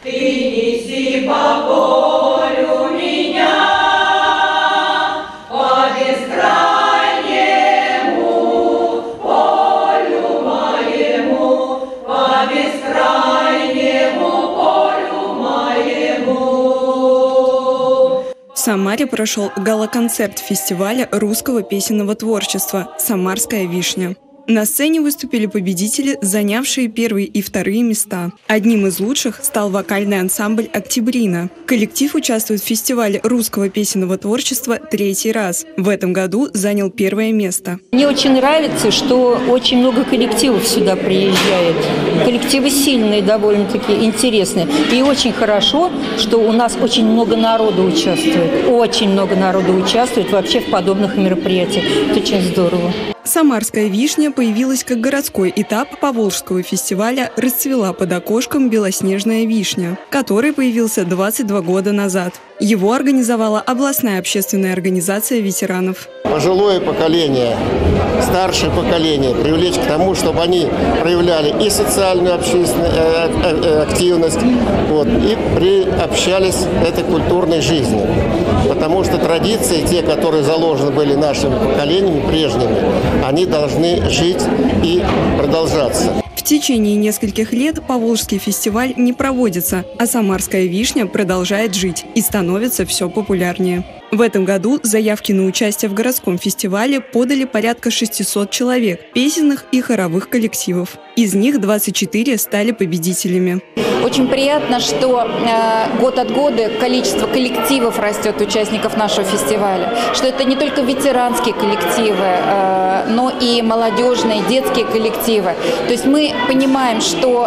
Ты неси по полю меня, по бескрайнему полю моему, по бескрайнему полю моему. В Самаре прошел гала-концерт фестиваля русского песенного творчества «Самарская вишня». На сцене выступили победители, занявшие первые и вторые места. Одним из лучших стал вокальный ансамбль «Октябрина». Коллектив участвует в фестивале русского песенного творчества третий раз. В этом году занял первое место. Мне очень нравится, что очень много коллективов сюда приезжает. Коллективы сильные, довольно-таки интересные. И очень хорошо, что у нас очень много народу участвует. Очень много народу участвует вообще в подобных мероприятиях. Это очень здорово. «Самарская вишня» появилась как городской этап Поволжского фестиваля «Расцвела под окошком белоснежная вишня», который появился 22 года назад. Его организовала областная общественная организация ветеранов. Пожилое поколение, старшее поколение привлечь к тому, чтобы они проявляли и социальную общественную активность, и приобщались к этой культурной жизни. Потому что традиции, те, которые заложены были нашими поколениями прежними, они должны жить и продолжаться. В течение нескольких лет Поволжский фестиваль не проводится, а «Самарская вишня» продолжает жить и становится все популярнее. В этом году заявки на участие в городском фестивале подали порядка 600 человек, песенных и хоровых коллективов. Из них 24 стали победителями. Очень приятно, что год от года количество коллективов растет, участников нашего фестиваля. Что это не только ветеранские коллективы, но и молодежные, детские коллективы. То есть мы понимаем,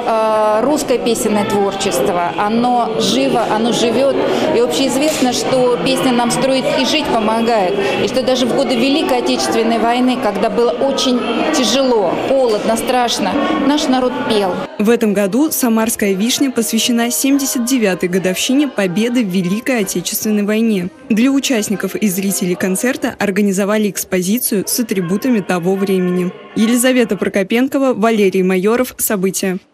что русское песенное творчество, оно живо, оно живет. И общеизвестно, что песня нам строит и жить помогает. И что даже в годы Великой Отечественной войны, когда было очень тяжело, холодно, страшно, наш народ пел. В этом году «Самарская вишня» посвящена 79-й годовщине победы в Великой Отечественной войне. Для участников и зрителей концерта организовали экспозицию с атрибутами того времени. Елизавета Прокопенкова, Валерий Майоров. События.